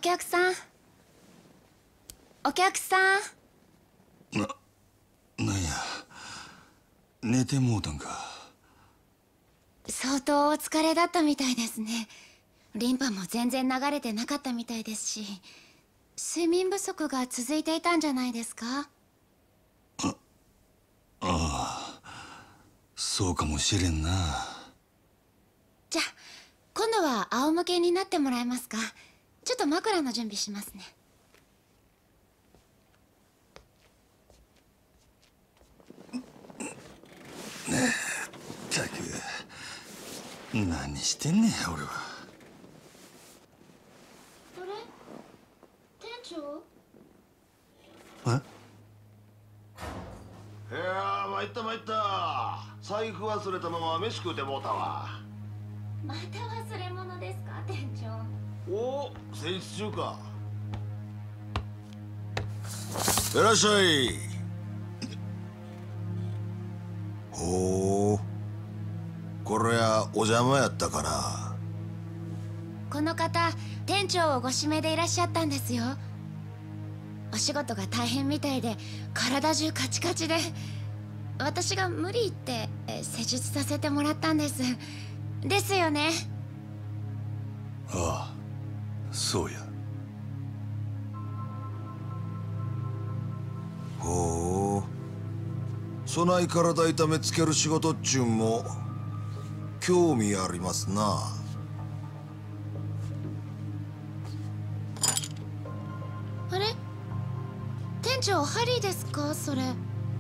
客さん、お客さん。 なんや、寝てもうたんか。 相当お疲れだったみたいですね。リンパも全然流れてなかったみたいですし、睡眠不足が続いていたんじゃないですか？ ああ、そうかもしれんな。 じゃあ今度は仰向けになってもらえますか？ちょっと枕の準備しますね。 ったく、何してんねん俺は。 あれ、店長？ いやー、参った参った。財布忘れたまま飯食うてもうたわ。 また忘れ物ですか、店長？ おお、戦時中か。いらっしゃい。ほう、これはお邪魔やったかな。 この方、店長をご指名でいらっしゃったんですよ。お仕事が大変みたいで体中カチカチで、私が無理言って施術させてもらったんです。ですよね？ ああ、そうや。 ほう、そない体痛めつける仕事っちゅうんも興味ありますな。 あれ、店長ハリーですか、それ？ は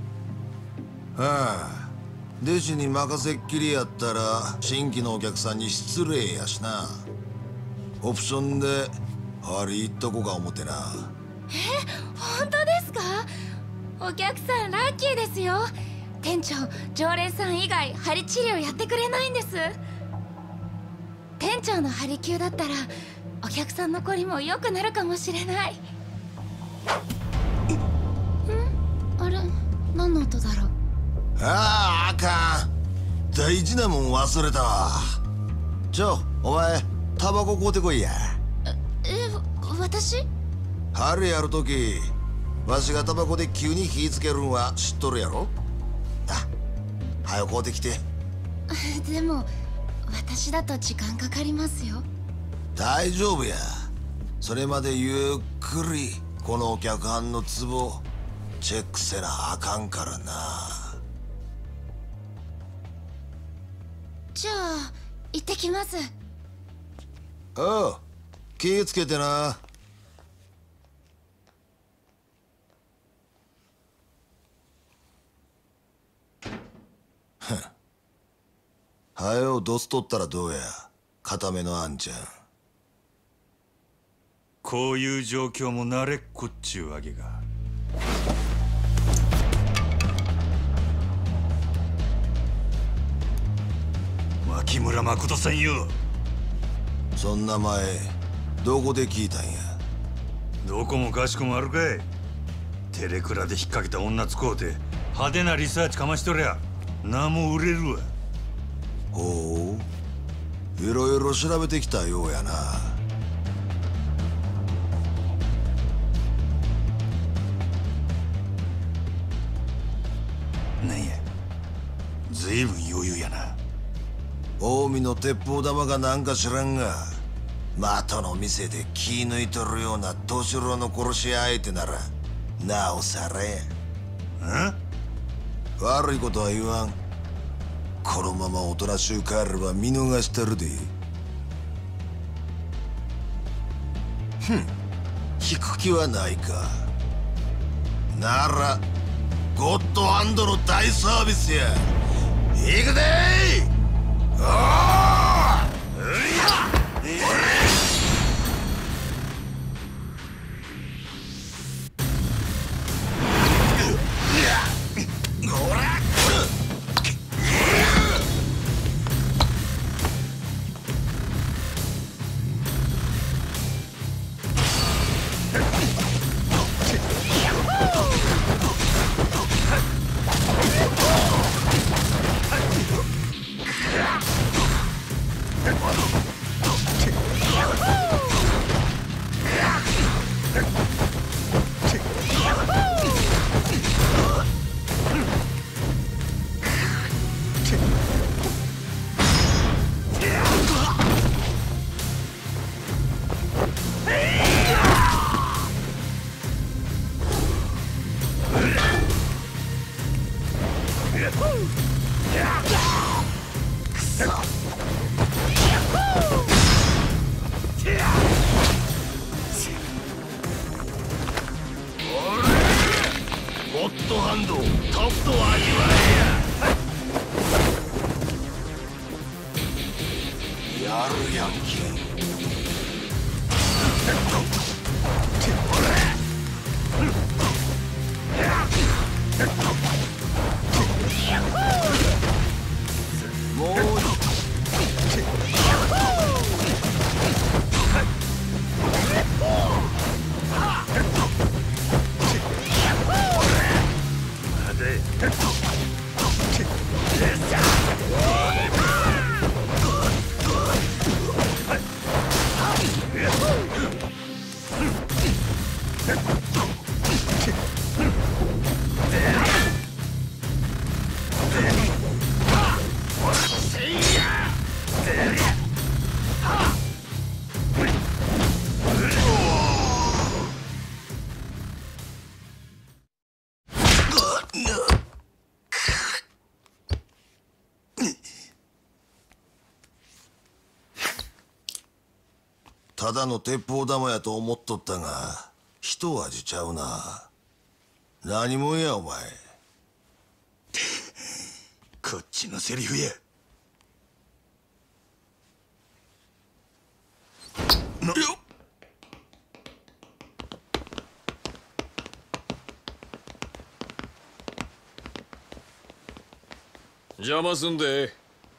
あ、弟子に任せっきりやったら新規のお客さんに失礼やしな。オプションでハリー行っとこか思てな。 本当ですか？お客さんラッキーですよ。店長、常連さん以外ハリ治療やってくれないんです。店長のハリ級だったらお客さんのこりも良くなるかもしれない。あれ、何の音だろう？ ああ、あかん。大事なもん忘れたわ。お前タバコ買うてこいや。 私？ 春やるときわしがタバコで急に火つけるんは知っとるやろ。あ、はよ買うてきて。 でも私だと時間かかりますよ。 大丈夫や。それまでゆっくりこのお客はんのツボチェックせなあかんからな。 じゃあ行ってきます。 おう、気ぃつけてな。はよドス取ったらどうや、固めのあんちゃん。 こういう状況も慣れっこっちゅうわけか。牧村誠さんよ。 そんな前どこで聞いたんや。 どこもかしこもあるかい。テレクラで引っ掛けた女使うて派手なリサーチかましとりゃ名も売れるわ。 ほう、いろいろ調べてきたようやな。 なんや、ずいぶん余裕やな。 近江の鉄砲玉がなんか知らんが、的の店で気抜いとるような年老の殺し屋相手ならなおさらや。悪いことは言わん。このままおとなしゅう帰れば見逃してるで。引く気はないか。ならゴッドハンドの大サービスや。行くでー。おー、うりゃやるやんけ。もうただの鉄砲玉やと思っとったが一味ちゃうな。何もんやお前。 こっちのセリフや。なよっ。 邪魔すんで。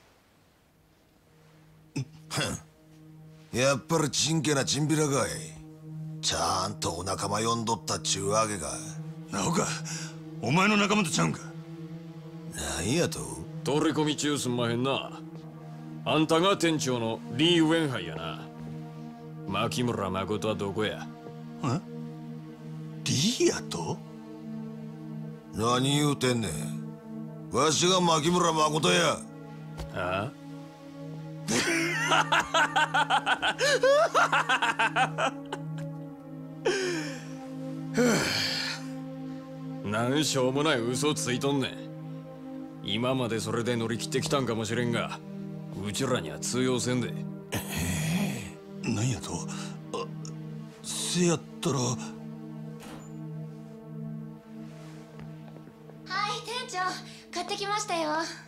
やっぱりちんけなチンピラかい。ちゃんとお仲間呼んどったっちゅうわけか。 なおかお前の仲間とちゃうんか。 なんやと。 取り込み中すんまへんな。あんたが店長のリー・ウェンハイやな。牧村誠はどこや。 え、リーやと。 何言うてんねん。わしが牧村誠や。 あなんしょうもない嘘ついとんねん。今までそれで乗り切ってきたんかもしれんが、うちらには通用せんで。 なんやと。せやったら。 はい店長、買ってきましたよ。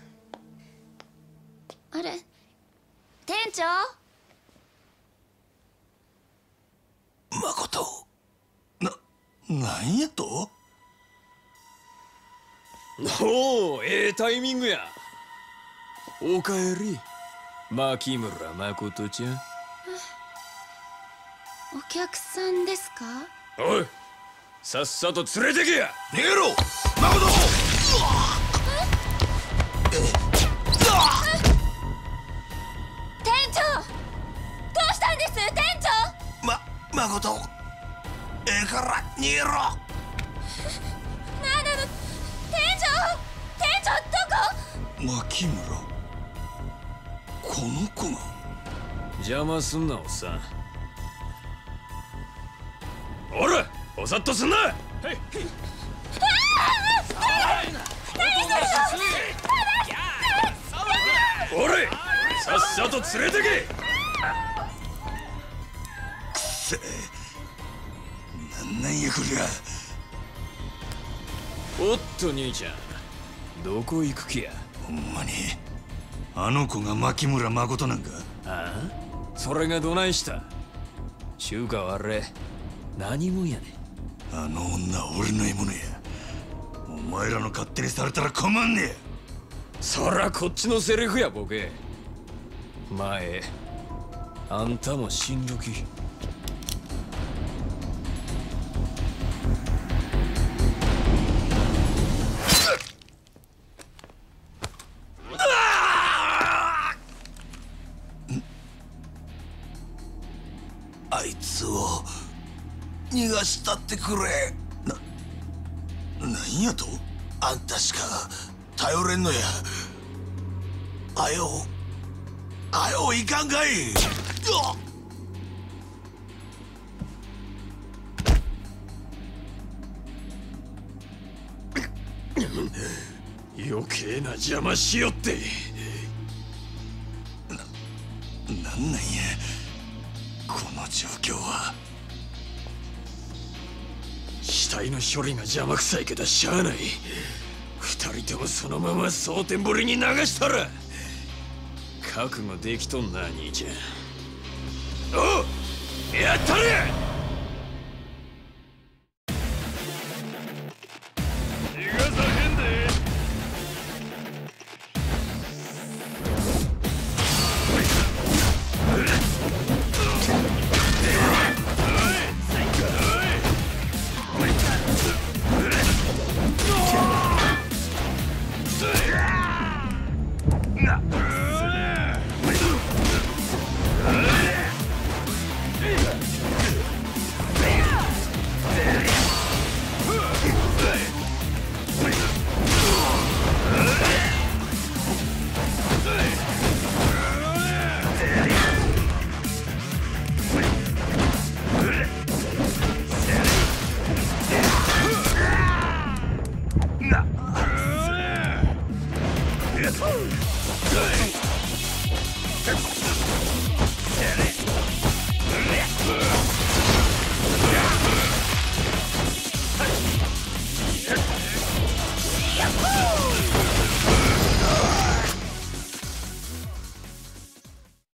あれ、店長。 誠。 なんやと。 おお、ええタイミングや。おかえり、牧村誠ちゃん。 お客さんですか。 おい、さっさと連れてけや。 逃げろ誠。 店長、どうしたんです店長。 誠。ええから逃げろ。 なんなの店長どこ。 牧村、この子が。 邪魔すんなおっさん。おら、おさっとすんな。はい。おれ、さっさと連れてけ。 くせえ、なんやこりゃ。 おっと兄ちゃん、どこ行く気や。 ほんまにあの子が牧村誠なんか。 ああ、それがどないした。中華はあれ何もんやねん。 あの女は俺の獲物や。お前らの勝手にされたら困んねえ。 そらこっちのセリフやボケ。前あんたも死んどき。 あいつを逃がしたってくれ。 なんやと。 あんたしか頼れんのや。あよいかんかい。 余計な邪魔しよって。 なんやこの状況は。 死体の処理が邪魔くさいけどしゃあない。二人ともそのまま蒼天堀に流したら覚悟できとんな兄ちゃん。 おうやったれ。逃がさへんで。